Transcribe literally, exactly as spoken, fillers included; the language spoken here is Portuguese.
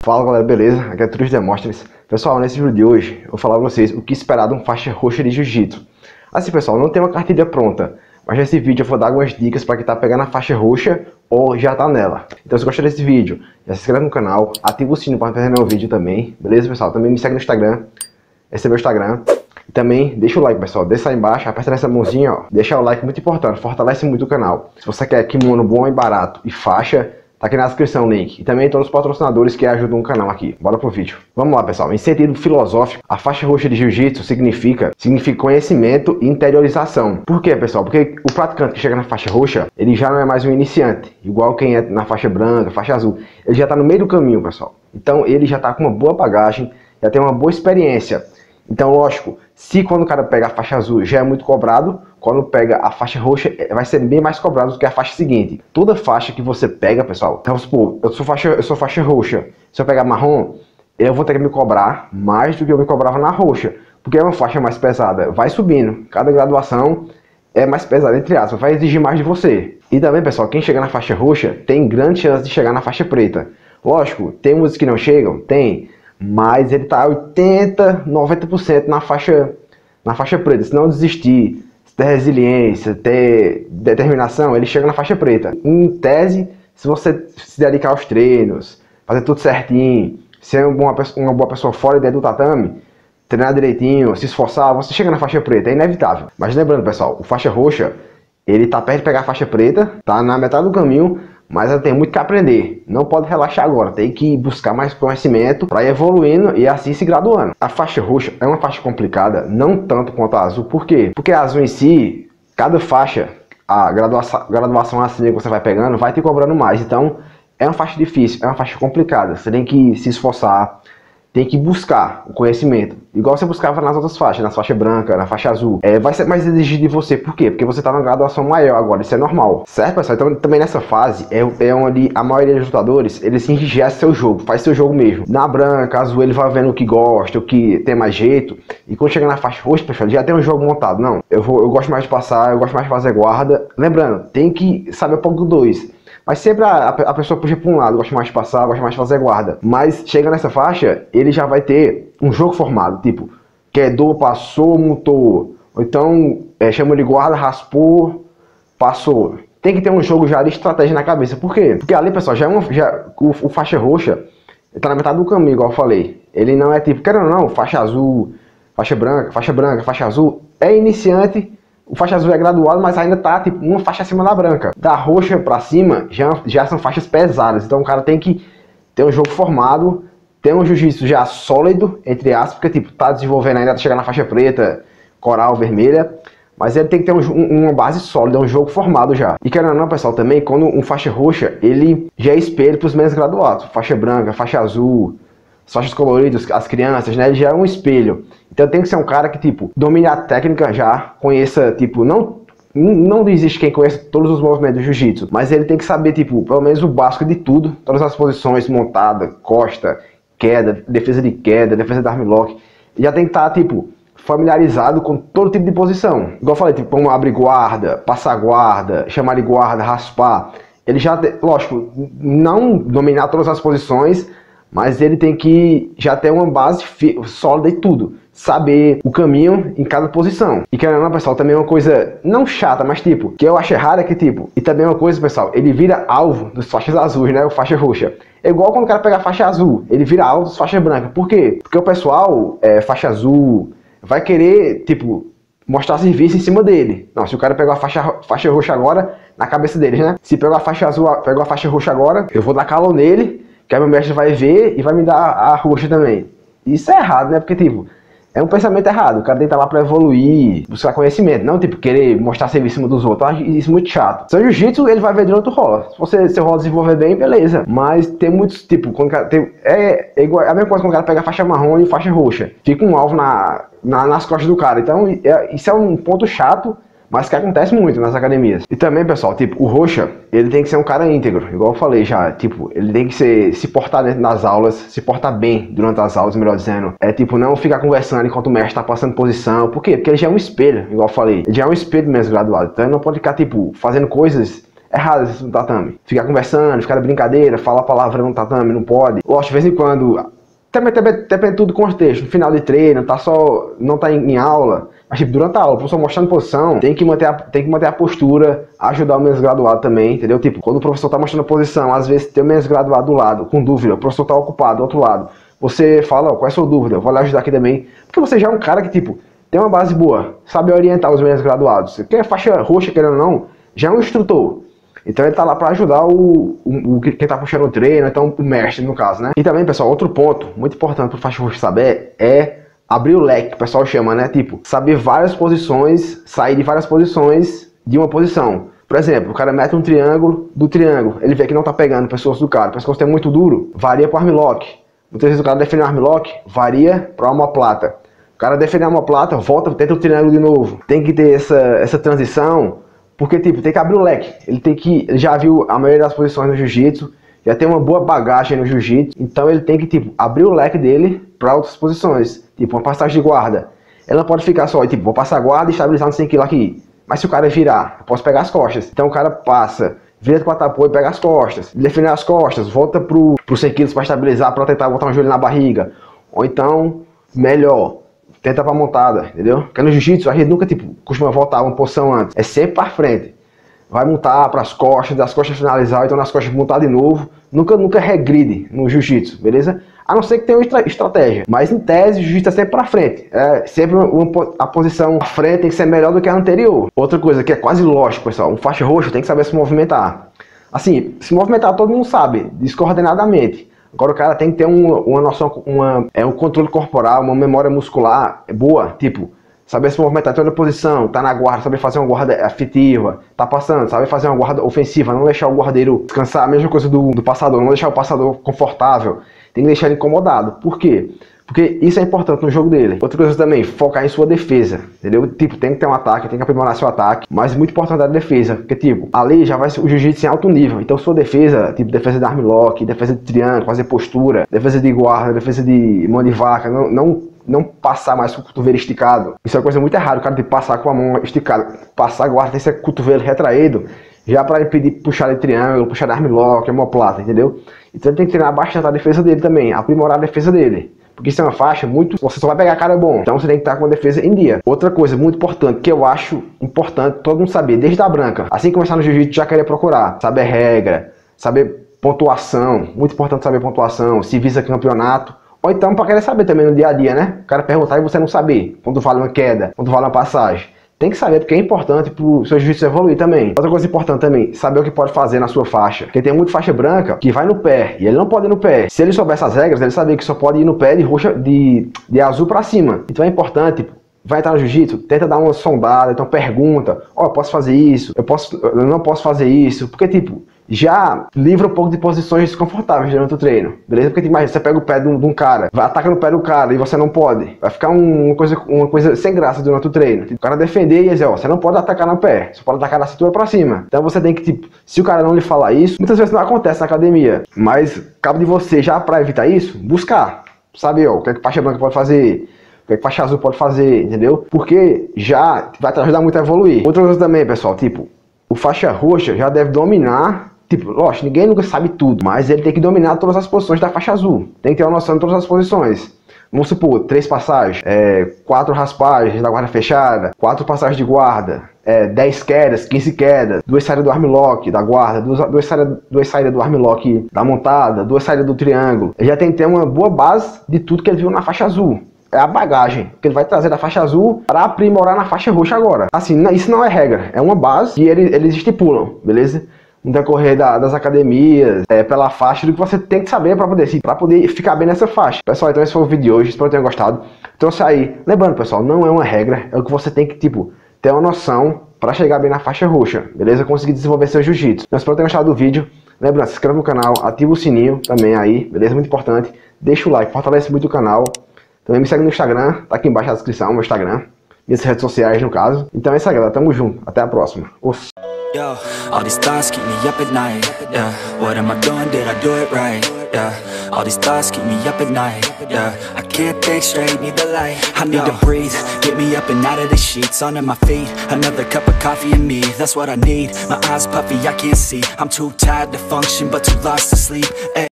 Fala galera, beleza? Aqui é Truth Demóstenes. Pessoal, nesse vídeo de hoje eu vou falar pra vocês o que esperar de um faixa roxa de jiu-jitsu. Assim pessoal, não tem uma cartilha pronta, mas nesse vídeo eu vou dar algumas dicas para quem tá pegando a faixa roxa ou já tá nela. Então se gostou desse vídeo, já se inscreve no canal, ativa o sino para não perder meu vídeo também, beleza pessoal? Também me segue no Instagram, esse é meu Instagram. E também deixa o like pessoal, deixa aí embaixo, aperta nessa mãozinha, ó, deixa o like, muito importante, fortalece muito o canal. Se você quer kimono bom e barato e faixa, tá aqui na descrição o link. E também todos os patrocinadores que ajudam o canal aqui. Bora pro vídeo. Vamos lá, pessoal. Em sentido filosófico, a faixa roxa de jiu-jitsu significa, significa conhecimento e interiorização. Por quê, pessoal? Porque o praticante que chega na faixa roxa, ele já não é mais um iniciante. Igual quem é na faixa branca, faixa azul. Ele já tá no meio do caminho, pessoal. Então ele já tá com uma boa bagagem, já tem uma boa experiência. Então, lógico, se quando o cara pega a faixa azul já é muito cobrado, quando pega a faixa roxa vai ser bem mais cobrado do que a faixa seguinte. Toda faixa que você pega, pessoal, então, vamos supor, eu sou faixa, eu sou faixa roxa, se eu pegar marrom, eu vou ter que me cobrar mais do que eu me cobrava na roxa, porque é uma faixa mais pesada, vai subindo, cada graduação é mais pesada, entre aspas, vai exigir mais de você. E também, pessoal, quem chega na faixa roxa tem grande chance de chegar na faixa preta. Lógico, tem músicos que não chegam? Tem. Mas ele tá oitenta, noventa por cento na faixa, na faixa preta. Se não desistir, se ter resiliência, ter determinação, ele chega na faixa preta. Em tese, se você se dedicar aos treinos, fazer tudo certinho, ser uma, uma boa pessoa fora dentro do tatame, treinar direitinho, se esforçar, você chega na faixa preta, é inevitável. Mas lembrando, pessoal, o faixa roxa, ele tá perto de pegar a faixa preta, tá na metade do caminho, mas ela tem muito que aprender, não pode relaxar agora, tem que buscar mais conhecimento para ir evoluindo e assim se graduando. A faixa roxa é uma faixa complicada, não tanto quanto a azul, por quê? Porque a azul em si, cada faixa, a graduação, graduação assim que você vai pegando, vai te cobrando mais, então é uma faixa difícil, é uma faixa complicada, você tem que se esforçar, tem que buscar o conhecimento, igual você buscava nas outras faixas, na faixa branca, na faixa azul. É, vai ser mais exigido de você, por quê? Porque você está numa graduação maior agora, isso é normal, certo pessoal? Então também nessa fase, é, é onde a maioria dos lutadores, eles se enrijecem seu jogo, faz seu jogo mesmo. Na branca, azul, ele vai vendo o que gosta, o que tem mais jeito, e quando chega na faixa roxa, pessoal, já tem um jogo montado. Não, eu, vou, eu gosto mais de passar, eu gosto mais de fazer guarda. Lembrando, tem que saber um pouco do dois. Mas sempre a, a pessoa puxa para um lado, gosta mais de passar, gosta mais de fazer guarda. Mas chega nessa faixa, ele já vai ter um jogo formado, tipo, quedou, passou, mutou. Ou então, é, chama de guarda, raspou, passou. Tem que ter um jogo já de estratégia na cabeça. Por quê? Porque ali, pessoal, já é uma, já, o, o faixa roxa, ele tá na metade do caminho, igual eu falei. Ele não é tipo, querendo ou não, faixa azul, faixa branca, faixa branca, faixa azul. É iniciante. O faixa azul é graduado, mas ainda tá tipo uma faixa acima da branca. Da roxa pra cima já, já são faixas pesadas. Então o cara tem que ter um jogo formado, ter um jiu-jitsu já sólido, entre aspas, porque tipo, tá desenvolvendo ainda, tá chegando na faixa preta, coral, vermelha. Mas ele tem que ter um, um, uma base sólida, um jogo formado já. E querendo ou não, pessoal, também, quando um faixa roxa, ele já é espelho pros menos graduados. Faixa branca, faixa azul, as faixas coloridas, as crianças, né? Ele já é um espelho. Então tem que ser um cara que, tipo, domine a técnica já, conheça, tipo, não, não existe quem conheça todos os movimentos do jiu-jitsu, mas ele tem que saber, tipo, pelo menos o básico de tudo, todas as posições, montada, costa, queda, defesa de queda, defesa de armlock. Já tem que estar, tipo, familiarizado com todo tipo de posição. Igual eu falei, tipo, como abrir guarda, passar guarda, chamar de guarda, raspar. Ele já, lógico, não dominar todas as posições, mas ele tem que já ter uma base sólida e tudo. Saber o caminho em cada posição. E querendo ou não, pessoal, também é uma coisa não chata, mas tipo, que eu acho errado é que tipo, e também é uma coisa, pessoal, ele vira alvo dos faixas azuis, né? O faixa roxa. É igual quando o cara pega a faixa azul, ele vira alvo dos faixas brancas. Por quê? Porque o pessoal, é, faixa azul, vai querer, tipo, mostrar serviço em cima dele. Não, se o cara pegou a faixa, faixa roxa agora, na cabeça dele, né? Se pegou a faixa azul, pegou a faixa roxa agora, eu vou dar calor nele, que aí meu mestre vai ver e vai me dar a roxa também. Isso é errado, né? Porque, tipo, é um pensamento errado. O cara tem que estar lá pra evoluir, buscar conhecimento. Não, tipo, querer mostrar serviço em cima dos outros. Eu acho isso muito chato. Seu jiu-jitsu, ele vai ver de outro rola. Se você, seu rola desenvolver bem, beleza. Mas tem muitos, tipo, quando o cara tem, é, é igual, é a mesma coisa quando o cara pega a faixa marrom e faixa roxa. Fica um alvo na, na, nas costas do cara. Então, é, isso é um ponto chato, mas que acontece muito nas academias. E também, pessoal, tipo, o roxa, ele tem que ser um cara íntegro, igual eu falei já, tipo, ele tem que ser, se portar dentro das aulas, se portar bem durante as aulas, melhor dizendo. É tipo, não ficar conversando enquanto o mestre tá passando posição. Por quê? Porque ele já é um espelho, igual eu falei. Ele já é um espelho mesmo graduado. Então ele não pode ficar, tipo, fazendo coisas errado isso no tatame. Ficar conversando, ficar de brincadeira, falar palavrão no tatame, não pode. Lógico, de vez em quando, também depende tudo do contexto. No final de treino, tá só, não tá em, em aula, mas tipo, durante a aula, o professor mostrando posição, tem que manter a, tem que manter a postura, ajudar o menos graduado também, entendeu? Tipo, quando o professor tá mostrando a posição, às vezes tem o menos graduado do lado, com dúvida, o professor tá ocupado do outro lado. Você fala, ó, qual é a sua dúvida? Eu vou lá ajudar aqui também. Porque você já é um cara que, tipo, tem uma base boa, sabe orientar os menos graduados. Quem é faixa roxa, querendo ou não, já é um instrutor. Então ele tá lá para ajudar o, o, o quem tá puxando o treino, então o mestre no caso, né? E também, pessoal, outro ponto muito importante pro faixa roxa saber é abrir o leque, que o pessoal chama, né? Tipo, saber várias posições, sair de várias posições de uma posição. Por exemplo, o cara mete um triângulo do triângulo, ele vê que não tá pegando o pescoço do cara, o pescoço é muito duro, varia pro armlock. Muitas vezes o cara defende o armlock, varia para omoplata. O cara defende a omoplata, volta, tenta o triângulo de novo. Tem que ter essa, essa transição, porque tipo, tem que abrir o leque. Ele tem que, ele já viu a maioria das posições no jiu-jitsu, já tem uma boa bagagem no jiu-jitsu, então ele tem que tipo, abrir o leque dele para outras posições. Tipo, uma passagem de guarda. Ela não pode ficar só, tipo, vou passar a guarda e estabilizar no cem quilos aqui. Mas se o cara virar, eu posso pegar as costas. Então o cara passa, vira com a apoio e pega as costas. Define as costas, volta pro, pro cem quilos para estabilizar, para tentar botar um joelho na barriga. Ou então, melhor, tenta pra montada, entendeu? Porque no jiu-jitsu a gente nunca, tipo, costuma voltar uma posição antes. É sempre para frente. Vai montar para as costas, das costas finalizar, então nas costas montar de novo. Nunca, nunca regride no jiu-jitsu, beleza? A não ser que tenha uma estratégia. Mas em tese, o jiu-jitsu é sempre para frente. É sempre uma, uma, a posição à frente tem que ser melhor do que a anterior. Outra coisa que é quase lógico, pessoal. Um faixa roxa tem que saber se movimentar. Assim, se movimentar todo mundo sabe, descoordenadamente. Agora o cara tem que ter uma, uma noção, uma, é, um controle corporal, uma memória muscular boa. Tipo, saber se movimentar, ter outra posição, tá na guarda, saber fazer uma guarda afetiva, tá passando, saber fazer uma guarda ofensiva, não deixar o guardeiro descansar, a mesma coisa do, do passador, não deixar o passador confortável, tem que deixar ele incomodado. Por quê? Porque isso é importante no jogo dele. Outra coisa também, focar em sua defesa, entendeu? Tipo, tem que ter um ataque, tem que aprimorar seu ataque, mas muito importante a defesa, porque tipo, ali já vai ser o jiu-jitsu em alto nível, então sua defesa, tipo, defesa de armlock, defesa de triângulo, fazer postura, defesa de guarda, defesa de mão de vaca, não, não não passar mais com o cotovelo esticado. Isso é uma coisa muito errada, o cara tem que passar com a mão esticada. Passar a guarda tem que ser com o cotovelo retraído, já para impedir puxar de triângulo, puxar de armlock, omoplata, entendeu? Então ele tem que treinar bastante a defesa dele também, aprimorar a defesa dele. Porque isso é uma faixa muito... Você só vai pegar cara bom, então você tem que estar com a defesa em dia. Outra coisa muito importante, que eu acho importante todo mundo saber, desde a branca, assim que começar no jiu-jitsu, já querer procurar. Saber regra, saber pontuação, muito importante saber pontuação, se visa campeonato. Ou então para querer saber também no dia a dia, né? O cara perguntar e você não saber quando vale uma queda, quando vale uma passagem. Tem que saber porque é importante para o seu jiu-jitsu evoluir também. Outra coisa importante também, saber o que pode fazer na sua faixa. Porque tem muito faixa branca que vai no pé e ele não pode ir no pé. Se ele souber essas regras, ele saber que só pode ir no pé de roxa, de, de azul para cima. Então é importante, vai entrar no jiu-jitsu, tenta dar uma sondada, então pergunta, ó, oh, eu posso fazer isso, eu, posso, eu não posso fazer isso. Porque tipo, já livra um pouco de posições desconfortáveis durante o treino, beleza? Porque imagina, você pega o pé de um, de um cara, vai atacar no pé do cara e você não pode, vai ficar um, uma, coisa, uma coisa sem graça durante o treino. O cara defender e dizer, ó, você não pode atacar no pé, você pode atacar na cintura pra cima. Então você tem que, tipo, se o cara não lhe falar isso, muitas vezes não acontece na academia, mas cabe de você já pra evitar isso, buscar, sabe, ó, o que é que faixa branca pode fazer, o que é que faixa azul pode fazer, entendeu? Porque já vai te ajudar muito a evoluir. Outra coisa também, pessoal, tipo, o faixa roxa já deve dominar. Tipo, lógico, ninguém nunca sabe tudo, mas ele tem que dominar todas as posições da faixa azul. Tem que ter uma noção de todas as posições. Vamos supor, três passagens, é, quatro raspagens da guarda fechada, quatro passagens de guarda, é, dez quedas, quinze quedas, duas saídas do armlock da guarda, duas, duas, saídas, duas saídas do armlock da montada, duas saídas do triângulo. Ele já tem que ter uma boa base de tudo que ele viu na faixa azul. É a bagagem que ele vai trazer da faixa azul para aprimorar na faixa roxa agora. Assim, isso não é regra, é uma base que eles, eles estipulam, beleza? No decorrer da, das academias, é, pela faixa, do que você tem que saber para poder, para poder ficar bem nessa faixa. Pessoal, então esse foi o vídeo de hoje, espero que tenham gostado. Trouxe aí, lembrando pessoal, não é uma regra, é o que você tem que, tipo, ter uma noção para chegar bem na faixa roxa, beleza? Conseguir desenvolver seu jiu-jitsu. Então espero que tenham gostado do vídeo. Lembrando, se inscreva no canal, ativa o sininho também aí, beleza? Muito importante. Deixa o like, fortalece muito o canal. Também me segue no Instagram, tá aqui embaixo na descrição, meu Instagram. Minhas redes sociais, no caso. Então é isso aí, galera. Tamo junto. Até a próxima. Os... Yo, all these thoughts keep me up at night, yeah. What am I doing, did I do it right, yeah. All these thoughts keep me up at night, yeah. I can't can't think straight, need the light. I need to breathe, get me up and out of the sheets. Onto my feet, another cup of coffee and me. That's what I need, my eyes puffy, I can't see. I'm too tired to function, but too lost to sleep. Ay